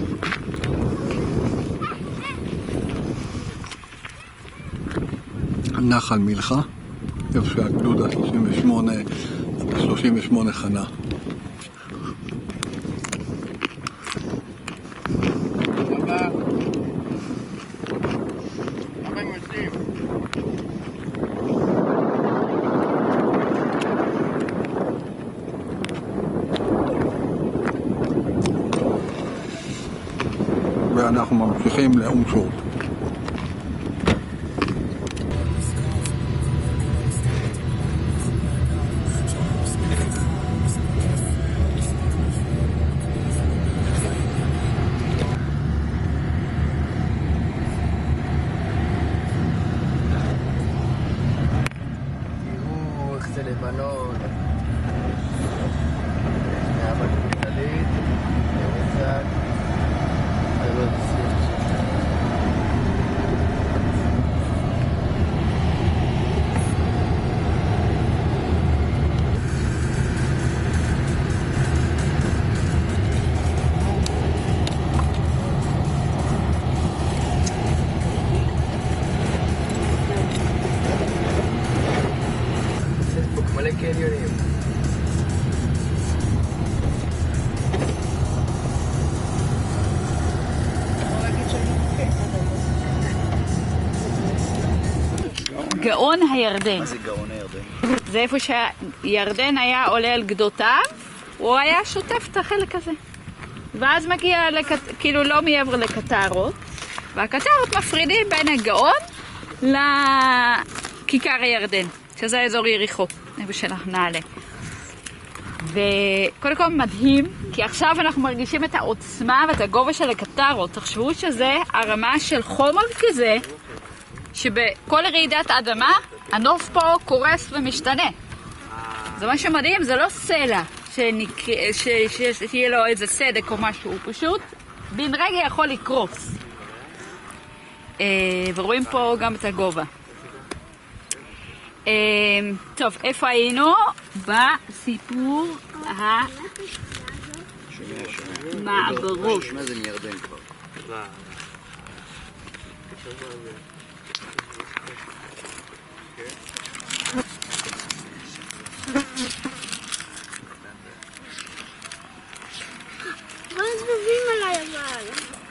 נחל מלחה, איפה שהגדוד ה-38 חנה. ואנחנו ממשיכים לאום שורט. תראו איך זה לבנון. מהבת כללית, לרצת, ולא תסליח. פייסבוק מלא קניונים. גאון הירדן. מה זה גאון הירדן? זה איפה שהירדן היה עולה על גדותיו, הוא היה שוטף את החלק הזה. ואז מגיע, כאילו לא מעבר לקטרות, והקטרות מפרידים בין הגאון לכיכר הירדן, שזה אזור יריחו, איפה שאנחנו נעלה. וקודם כל מדהים, כי עכשיו אנחנו מרגישים את העוצמה ואת הגובה של הקטרות. תחשבו שזה הרמה של חומר כזה, שבכל רעידת אדמה הנוף פה קורס ומשתנה. זה משהו מדהים, זה לא סלע שיהיה לו איזה סדק או משהו, הוא פשוט בן רגע יכול לקרוס. ורואים פה גם את הגובה. טוב, איפה היינו? בסיפור המעברות. שומע זה מירדן כבר. מה הזבובים עליי אבל?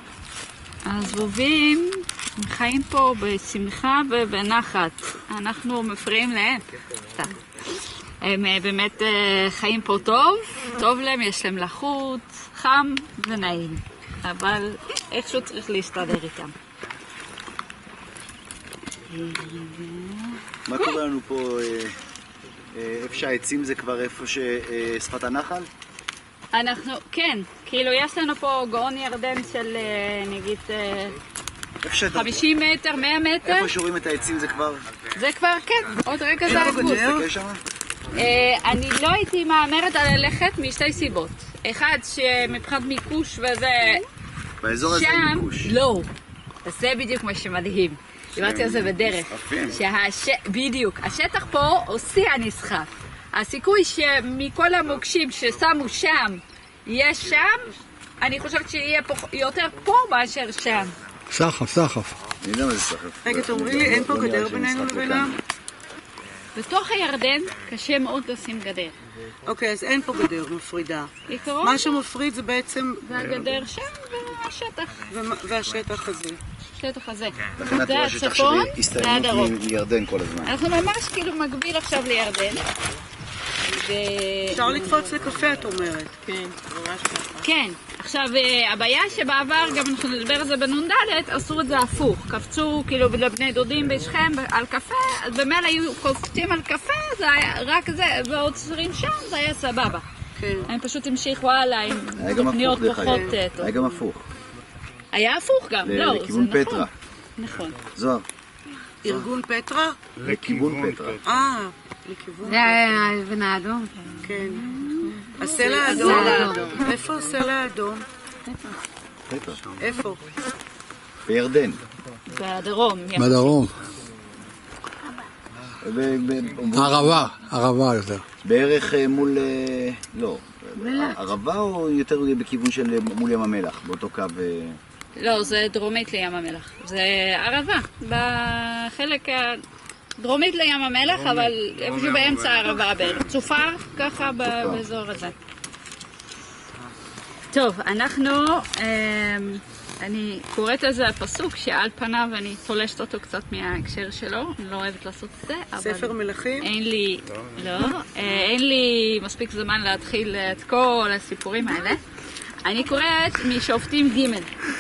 הזבובים חיים פה בשמחה ובנחת. אנחנו מפריעים להם. סתם. הם באמת חיים פה טוב, טוב להם, יש להם לחות, חם ונעים. אבל איכשהו צריך להסתדר איתם. מה קורה לנו פה? איפה שהעצים זה כבר איפה ששפת הנחל? אנחנו, כן, כאילו יש לנו פה גאון ירדן של נגיד 50 מטר, 100 מטר. איפה שרואים את העצים זה כבר? זה כבר, כן, עוד רגע זה הגבול. אני לא הייתי מאמרת על ללכת משתי סיבות. אחד, שמבחינת מיקוש וזה... באזור הזה שם, מיקוש. לא. זה בדיוק מה שמדהים. דיברתי על זה בדרך. בדיוק. השטח פה עושה הנסחף. הסיכוי שמכל המוקשים ששמו שם, יש שם, אני חושבת שיהיה יותר פה מאשר שם. סחף. אני יודע מה זה סחף. רגע, תאמרי לי, אין פה גדר בינינו לבינם? בתוך הירדן קשה מאוד לשים גדר. אוקיי, אז אין פה גדר מפרידה. בעיקרון, מה שמפריד זה בעצם... זה הגדר שם והשטח. והשטח הזה. השטח הזה. לכן את זה רואה שטח הצפון של הסתיינות והדרום. מירדן כל הזמן. אנחנו ממש כאילו מקביל עכשיו לירדן. אפשר לקפוץ לקפה, את אומרת. כן, ממש ככה. כן. עכשיו, הבעיה שבעבר, גם אנחנו נדבר על זה בנ"ד, עשו את זה הפוך. קפצו כאילו לבני דודים בשכם על קפה, אז במילא היו קופצים על קפה, זה היה רק זה, ועוצרים שם, זה היה סבבה. כן. הם פשוט המשיכו הלאה עם היה גם תוכניות הפוך, דרך פחות אגב. טוב. היה גם הפוך. היה הפוך גם, לא, זה לכיוון נכון. פטרה. נכון. זוהר. ארגון פטרה? לכיוון פטרה. לכיוון. זה האבן האדום. כן. הסלע האדום. איפה הסלע האדום? פטרה. איפה? בירדן. בדרום. בדרום. ערבה יותר. בערך מול... לא. ערבה או יותר בכיוון של מול ים המלח, באותו קו... לא, זה דרומית לים המלח. זה ערבה, בחלק דרומית לים המלח, אבל איפשהו באמצע הערבה בערך. צופר, ככה באזור הזה. טוב, אני קוראת איזה הפסוק שעל פניו אני תולשת אותו קצת מההקשר שלו, אני לא אוהבת לעשות את זה, אבל... ספר מלכים? אין לי מספיק זמן להתחיל את כל הסיפורים האלה. אני קוראת משופטים ג'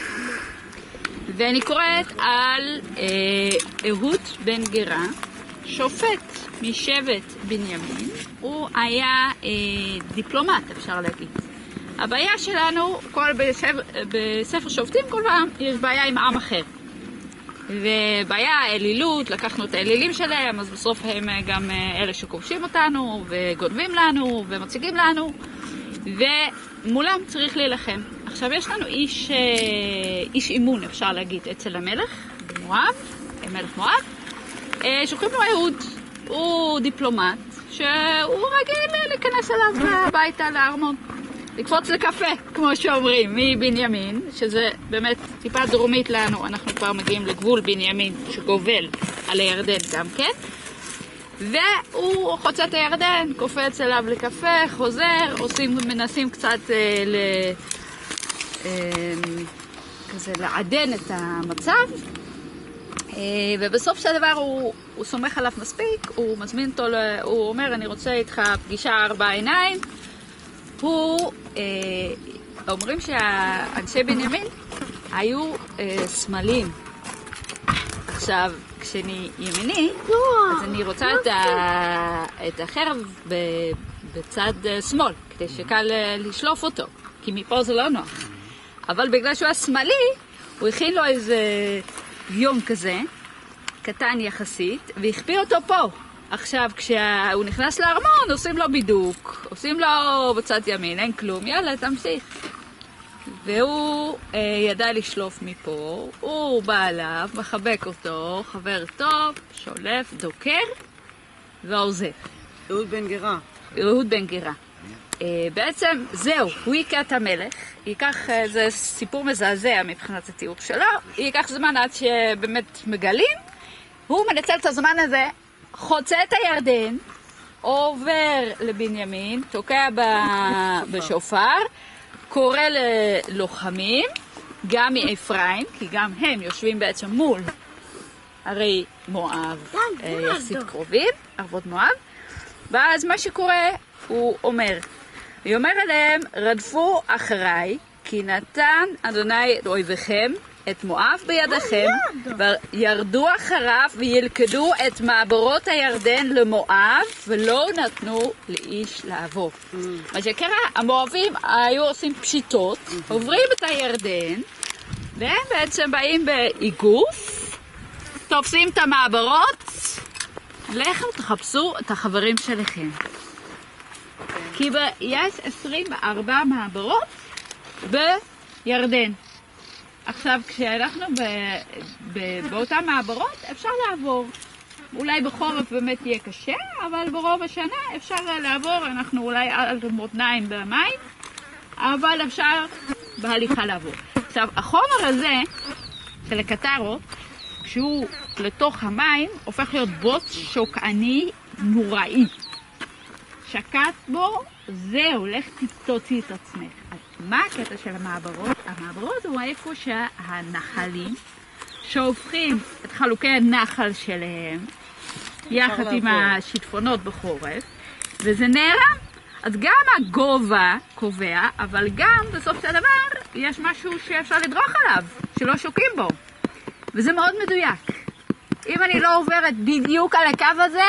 ואני קוראת על אהוד בן גרה, שופט משבט בנימין. הוא היה דיפלומט, אפשר להגיד. הבעיה שלנו, בספר שופטים כל פעם יש בעיה עם עם אחר. ובעיה אלילות, לקחנו את האלילים שלהם, אז בסוף הם גם אלה שכובשים אותנו וגונבים לנו ומציגים לנו, ומולם צריך להילחם. עכשיו יש לנו איש אימון, אפשר להגיד, אצל המלך במואב, מלך מואב, שקוראים לו אהוד. הוא דיפלומט שהוא רגיל להיכנס אליו הביתה לארמון, לקפוץ לקפה, כמו שאומרים, מבנימין, שזה באמת טיפה דרומית לנו. אנחנו כבר מגיעים לגבול בנימין שגובל על הירדן גם כן, והוא חוצה את הירדן, קופץ אליו לקפה, חוזר, מנסים קצת כזה לעדן את המצב, ובסוף של הדבר הוא סומך עליו מספיק, הוא מזמין אותו, הוא אומר אני רוצה איתך פגישה 4 עיניים. אומרים שהאנשי בנימין היו שמאלים. עכשיו, כשאני ימיני, אז אני רוצה את החרב בצד שמאל, כדי שקל לשלוף אותו, כי מפה זה לא נוח. אבל בגלל שהוא היה שמאלי, הוא הכין לו איזה יום כזה, קטן יחסית, והכפיר אותו פה. עכשיו, כשהוא נכנס לארמון, עושים לו בידוק, עושים לו בצד ימין, אין כלום, יאללה, תמשיך. והוא ידע לשלוף מפה, הוא בא אליו, מחבק אותו, חבר טוב, שולף, דוקר, ועוזב. אהוד בן גרה. אהוד בן גרה. בעצם זהו, הוא ייקח את המלך, זה סיפור מזעזע מבחינת התיאור שלו, ייקח זמן עד שבאמת מגלים, הוא מנצל את הזמן הזה, חוצה את הירדן, עובר לבנימין, תוקע בשופר, קורא ללוחמים, גם מאפרים, כי גם הם יושבים בעצם מול הרי מואב, יחסית קרובים, ערבות מואב, ואז מה שקורה, הוא אומר אליהם, רדפו אחריי, כי נתן אדוני לאויביכם את מואב בידיכם, וירדו אחריו וילכדו את מעברות הירדן למואב, ולא נתנו לאיש לעבור. מה שקרה, המואבים היו עושים פשיטות, עוברים את הירדן, והם בעצם באים באיגוף, תופסים את המעברות, לכו תחפשו את החברים שלכם. כי יש 24 מעברות בירדן. עכשיו, כשאנחנו באותן מעברות, אפשר לעבור. אולי בחורף באמת יהיה קשה, אבל ברוב השנה אפשר לעבור. אנחנו אולי על מותניים במים, אבל אפשר בהליכה לעבור. עכשיו, החומר הזה של הקטרות, כשהוא לתוך המים, הופך להיות בוץ שוקעני נוראי. שקעת בו, זהו, לך תוציא את עצמך. אז מה הקטע של המעברות? המעברות הוא איפה שהנחלים שהופכים את חלוקי הנחל שלהם יחד עם השיטפונות בחורף, וזה נערם. אז גם הגובה קובע, אבל גם בסוף של הדבר יש משהו שאפשר לדרוך עליו, שלא שוקים בו. וזה מאוד מדויק. אם אני לא עוברת בדיוק על הקו הזה,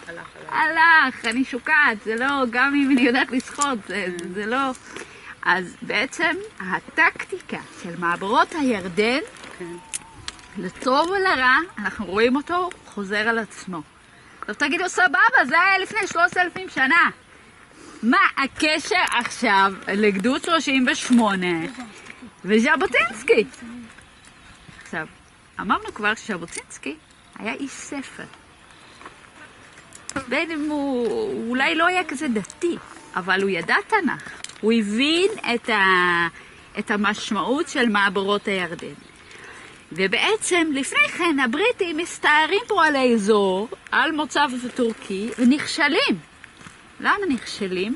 הלך, אני שוקעת, זה לא, גם אם אני יודעת לשחות, זה לא. אז בעצם הטקטיקה של מעברות הירדן, לטוב ולרע, אנחנו רואים אותו חוזר על עצמו. עכשיו תגידו, סבבה, זה היה לפני 3,000 שנה. מה הקשר עכשיו לגדוד 38 וז'בוטינסקי? עכשיו, אמרנו כבר שז'בוטינסקי היה איש ספר. בין אם הוא אולי לא היה כזה דתי, אבל הוא ידע תנ"ך. הוא הבין את המשמעות של מעברות הירדן. ובעצם לפני כן הבריטים מסתערים פה על האזור, על מוצב הטורקי, ונכשלים. למה נכשלים?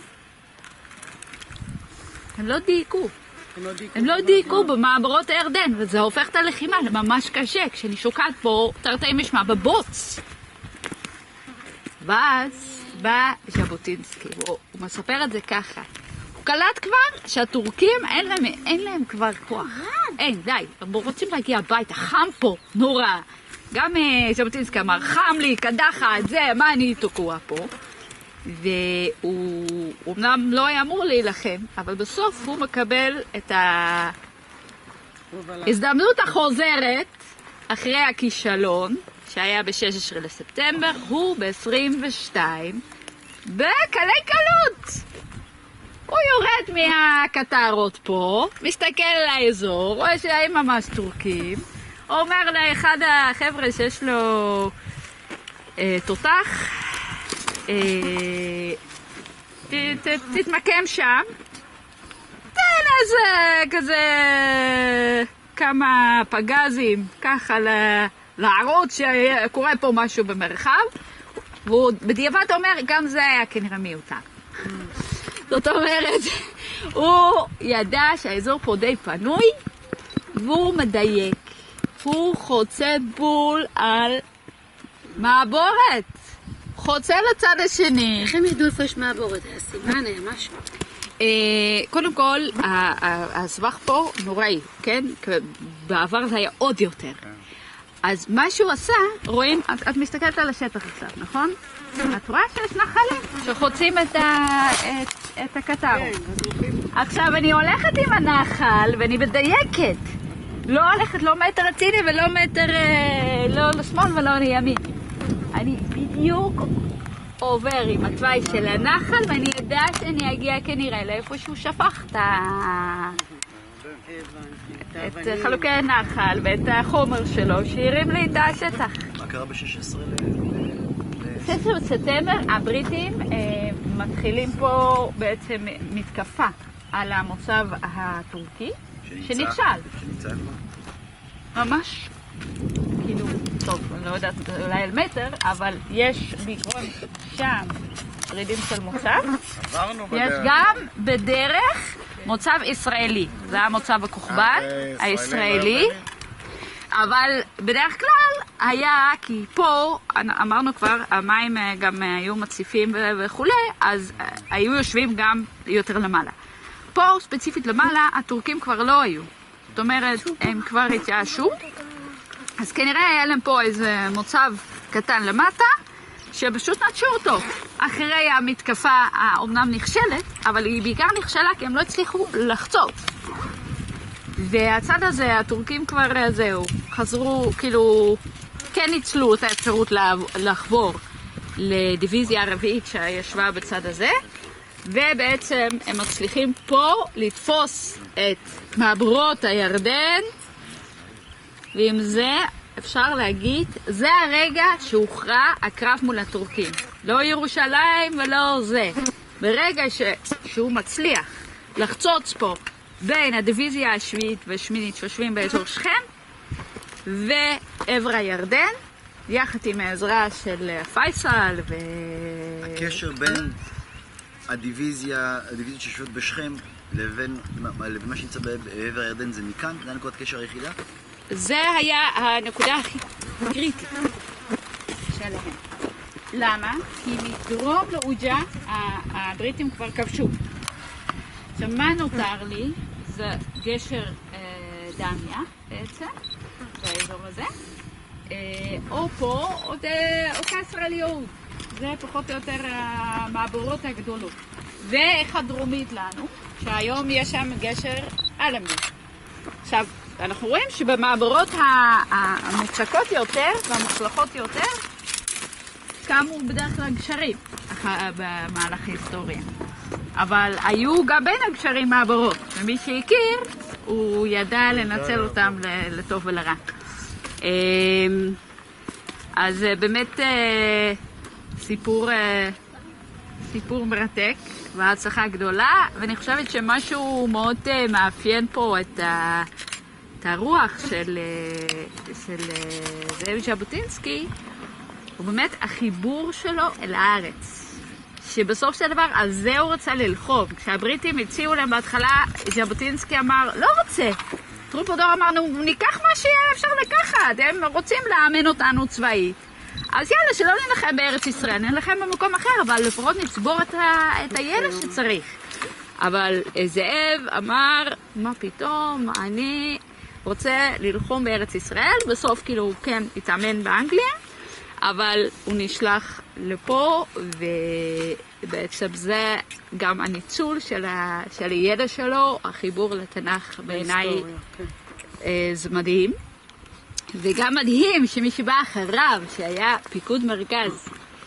הם לא דייקו. הם לא דייקו במעברות הירדן, וזה הופך את הלחימה לממש קשה, כשאני שוקעת פה תרתי משמע בבוץ. ואז בא ז'בוטינסקי, הוא מספר את זה ככה. הוא קלט כבר שהטורקים אין להם כבר כוח. אין, די, הם רוצים להגיע הביתה, חם פה, נורא. גם ז'בוטינסקי אמר, חם לי, קדחת, זה, מה אני תקוע פה? והוא אמנם לא היה אמור להילחם, אבל בסוף הוא מקבל את ההזדמנות החוזרת אחרי הכישלון, שהיה ב-16 לספטמבר, הוא ב-22, בקלי קלות. הוא יורד מהקטרות פה, מסתכל על האזור, רואה שהם ממש טורקים, אומר לאחד החבר'ה שיש לו תותח, תתמקם שם, תן איזה כזה כמה פגזים ככה להראות שקורה פה משהו במרחב, והוא בדיעבד אומר גם זה היה כנראה מיותר. זאת אומרת, הוא ידע שהאזור פה די פנוי והוא מדייק, הוא חוצה בול על מעבורת, חוצה לצד השני. איך הם ידעו איפה יש מעבורת? היה סימן, היה משהו. קודם כל, הסבך פה נוראי, כן? בעבר זה היה עוד יותר. אז מה שהוא עשה, רואים, את מסתכלת על השטח עכשיו, נכון? את רואה שיש נחלים שחוצים את הקטרות. עכשיו אני הולכת עם הנחל ואני מדייקת. לא הולכת לא מטר הציני ולא מטר לא לשמאל ולא לימין. אני בדיוק עובר עם התוואי של הנחל ואני יודעת שאני אגיע כנראה לאיפה שהוא שפך את חלוקי הנחל ואת החומר שלו שירים לי את השטח. מה קרה ב-16 בספטמבר הבריטים מתחילים פה בעצם מתקפה על המוצב הטורקי שנכשל. שנמצא איפה? ממש, כאילו, טוב, אני לא יודעת אולי על מטר, אבל יש בעקרון שם שרידים של מוצב. יש גם בדרך מוצב ישראלי, זה המוצב הכוכבן הישראלי. אבל בדרך כלל היה, כי פה, אמרנו כבר, המים גם היו מציפים וכולי, אז היו יושבים גם יותר למעלה. פה, ספציפית למעלה, הטורקים כבר לא היו. זאת אומרת, הם כבר התייאשו, אז כנראה היה להם פה איזה מוצב קטן למטה, שפשוט נטשו אותו. אחרי המתקפה, אומנם נכשלת, אבל היא בעיקר נכשלה כי הם לא הצליחו לחצות. והצד הזה, הטורקים כבר זהו, חזרו, כאילו, כן ניצלו את האפשרות לחבור לדיוויזיה הרביעית שישבה בצד הזה, ובעצם הם מצליחים פה לתפוס את מעברות הירדן, ועם זה אפשר להגיד, זה הרגע שהוכרע הקרב מול הטורקים. לא ירושלים ולא זה. ברגע שהוא מצליח לחצוץ פה בין הדיוויזיה השביעית והשמינית שיושבים באזור שכם ועבר הירדן, יחד עם העזרה של פייסל הקשר בין הדיוויזיה שיושבות בשכם לבין מה שנמצא בעבר הירדן זה מכאן? זה הנקודת קשר היחידה? זה היה הנקודה הכי קריטית שלהם. למה? כי מדרום לעוג'ה הבריטים כבר כבשו. עכשיו מה נותר לי? זה גשר דמיה בעצם, באזור הזה, או פה, או קסר אל-יהוד. זה פחות או יותר המעבורות הגדולות. ואחד דרומית לנו, שהיום יש שם גשר אלנבי. עכשיו, אנחנו רואים שבמעבורות המוצקות יותר והמוצלחות יותר, קמו בדרך כלל גשרים במהלך ההיסטוריה. אבל היו גם בין הגשרים מעבורות, ומי שהכיר, הוא ידע לנצל אותם לטוב ולרע. אז באמת סיפור מרתק והצלחה גדולה, ואני חושבת שמשהו מאוד מאפיין פה את הרוח של זאב ז'בוטינסקי, הוא באמת החיבור שלו אל הארץ. שבסוף של דבר על זה הוא רצה ללחום. כשהבריטים הציעו להם בהתחלה, ז'בוטינסקי אמר, לא רוצה. טרומפלדור אמרנו, ניקח מה שיהיה אפשר לקחת, הם רוצים לאמן אותנו צבאית. אז יאללה, שלא נלחם בארץ ישראל, נלחם במקום אחר, אבל לפחות נצבור את הידע שצריך. אבל זאב אמר, מה פתאום, אני רוצה ללחום בארץ ישראל, בסוף כאילו הוא כן התאמן באנגליה, אבל הוא נשלח לפה, ובעצם זה גם הניצול של הידע שלו, החיבור לתנ"ך בעיניי זה מדהים. וגם מדהים שמי שבא אחריו, שהיה פיקוד מרכז,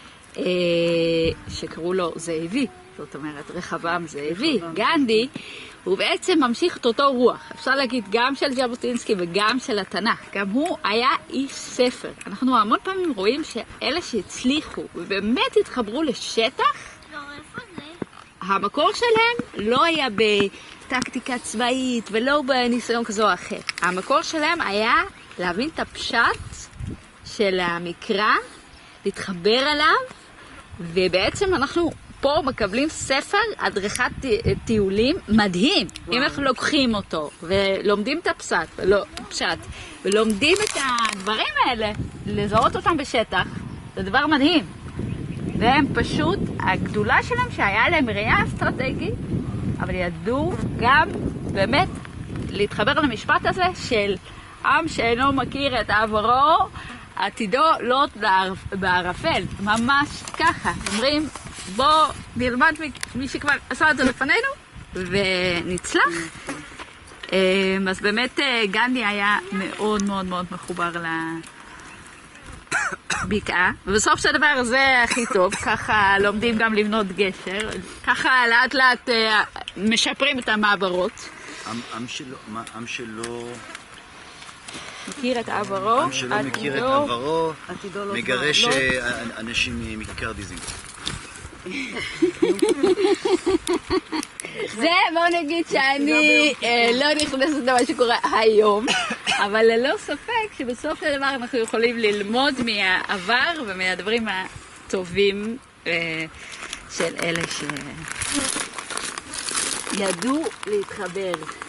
שקראו לו זאבי, זאת אומרת רחבעם זאבי, גנדי, הוא בעצם ממשיך את אותו רוח. אפשר להגיד גם של ז'בוטינסקי וגם של התנ"ך. גם הוא היה איש ספר. אנחנו המון פעמים רואים שאלה שהצליחו ובאמת התחברו לשטח, המקור שלהם לא היה בטקטיקה צבאית ולא בניסיון כזו או אחר. המקור שלהם היה להבין את הפשט של המקרא, להתחבר אליו, ובעצם אנחנו פה מקבלים ספר הדרכת טיולים מדהים. אם אנחנו לוקחים אותו ולומדים את הפשט ולומדים את הדברים האלה, לזהות אותם בשטח, זה דבר מדהים. והם פשוט, הגדולה שלהם שהיה להם ראייה אסטרטגית, אבל ידעו גם באמת להתחבר למשפט הזה של עם שאינו מכיר את עברו, עתידו לוט בערפל. ממש ככה. אומרים, בוא נלמד מי שכבר עשה את זה לפנינו, ונצלח. אז באמת גנדי היה מאוד מאוד מאוד מחובר לבקעה. ובסוף של הדבר הזה הכי טוב, ככה לומדים גם לבנות גשר, ככה לאט לאט משפרים את המעברות. עם שלו מכיר את עברו, עם שלא מכיר את עברו, מגרש לא. אנשים מכיכר דיזינגוף. זה בוא נגיד שאני לא נכנסת למה שקורה היום, אבל ללא ספק שבסוף של דבר אנחנו יכולים ללמוד מהעבר ומהדברים הטובים של אלה שידעו להתחבר.